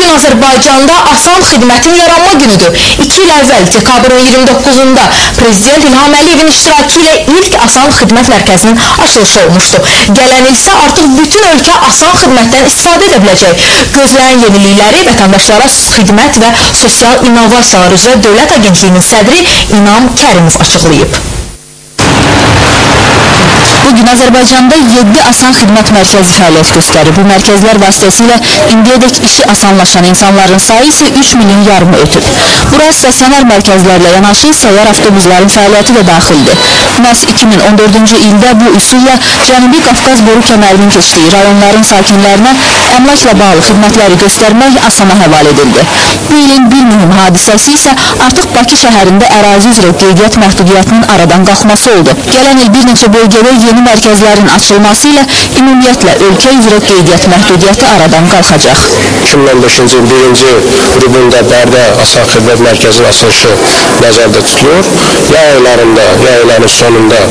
Bugün Azərbaycanda asan xidmətin yaranma günüdür. 2 il əvvəl dekabrın 29-da Prezident İlham Əliyevin iştirakı ilə ilk asan xidmət mərkəzinin açılışı olmuşdu. Gələn il isə artıq bütün ölkə asan xidmətdən istifadə edə biləcək. Gözlənilən yenilikləri vətəndaşlara xidmət və sosial innovasiyalar üzrə Dövlət Agentliyinin sədri İnam Kərimov açıqlayıb. Bugün Azərbaycanda 7 asan xidmət mərkəzi fəaliyyət göstərir. Bu mərkəzlər vasitəsilə indiyədək işi asanlaşan insanların sayı isə 3,5 milyon ötüb. Bura stasionar mərkəzlərlə yanaşı səyyar avtobusların fəaliyyəti də daxildir. Məhz 2014-cü ildə bu üsulla Cənubi Qafqaz boru kəmərinin keçdiyi rayonların sakinlərinə əmlakla bağlı xidmətləri göstərmək asana həval edildi. Bu ilin bir mühüm hadisəsi isə artıq Bakı şəhərində ərazi üzrə qeydiyyat məhdudiyyətinin aradan qalxması oldu. Gələn il bir neçə bölgədə yeni mərkəzlərin açılması ilə ümumiyyətlə ölkə üzrə qeydiyyat məhdudiyyəti aradan qalxacaq. 2015-ci il 1-ci qrupunda Bərdə Asan Xidmət Mərkəzinin açılışı nəzərdə tutulur. Yay aylarının sonunda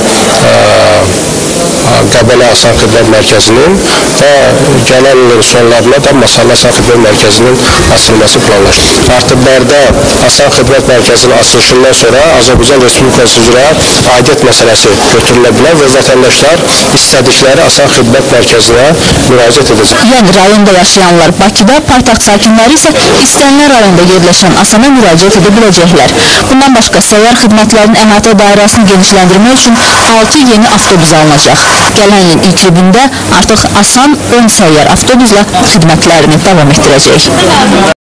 Qəbələ Asan Xidmət Mərkəzinin və gələn ilin sonlarına da Masallı Asan Xidmət Mərkəzinin açılması planlaşdırılır. Artıq Bərdə Asan Xidmət Mərkəzinin açılışından sonra Azərbaycan Respublikası üzrə aidiyyət məsələsi götürülə bilər və vətəndaşlar istədikləri Asan Xidmət Mərkəzinə müraciət edəcək. Yəni rayonda yaşayanlar Bakıda, paytaxt sakinləri isə istənilən rayonda yerləşən Asana müraciət edə biləcəklər. Bundan başqa səyyar xidmətlərin əhatə dairəsini genişləndirmək üçün 6 yeni avtobus alınacaq. Gələn ilin ilk ilində artıq Asan 10 səyyar avtobusla xidmətlərini davam etdirəcək.